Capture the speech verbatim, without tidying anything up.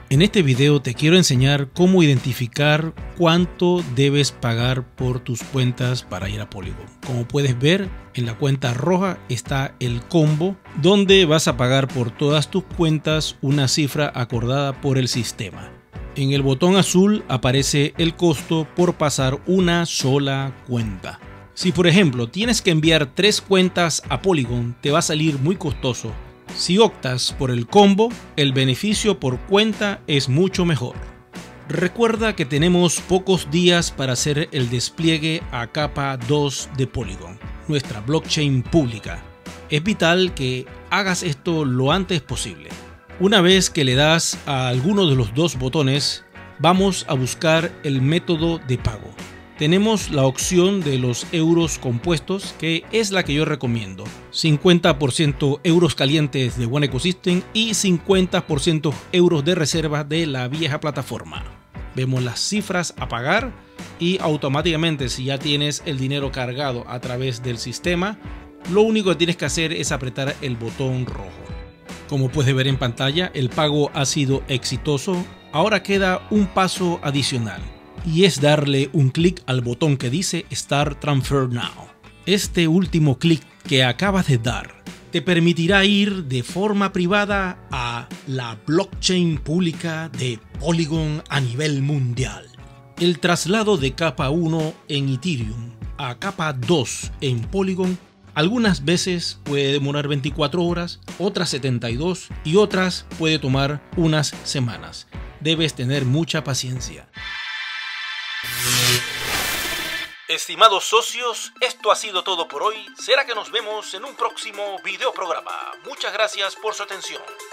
En este video te quiero enseñar cómo identificar cuánto debes pagar por tus cuentas para ir a Polygon. Como puedes ver, en la cuenta roja está el combo, donde vas a pagar por todas tus cuentas una cifra acordada por el sistema. En el botón azul aparece el costo por pasar una sola cuenta. Si por ejemplo tienes que enviar tres cuentas a Polygon, te va a salir muy costoso. Si optas por el combo, el beneficio por cuenta es mucho mejor. Recuerda que tenemos pocos días para hacer el despliegue a capa dos de Polygon, nuestra blockchain pública. Es vital que hagas esto lo antes posible. Una vez que le das a alguno de los dos botones, vamos a buscar el método de pago. Tenemos la opción de los euros compuestos, que es la que yo recomiendo. cincuenta por ciento euros calientes de One Ecosystem y cincuenta por ciento euros de reserva de la vieja plataforma. Vemos las cifras a pagar y automáticamente, si ya tienes el dinero cargado a través del sistema, lo único que tienes que hacer es apretar el botón rojo. Como puedes ver en pantalla, el pago ha sido exitoso. Ahora queda un paso adicional, y es darle un clic al botón que dice Start Transfer Now. Este último clic que acabas de dar te permitirá ir de forma privada a la blockchain pública de Polygon a nivel mundial. El traslado de capa uno en Ethereum a capa dos en Polygon algunas veces puede demorar veinticuatro horas, otras setenta y dos y otras puede tomar unas semanas. Debes tener mucha paciencia. Estimados socios, esto ha sido todo por hoy. Será que nos vemos en un próximo video programa. Muchas gracias por su atención.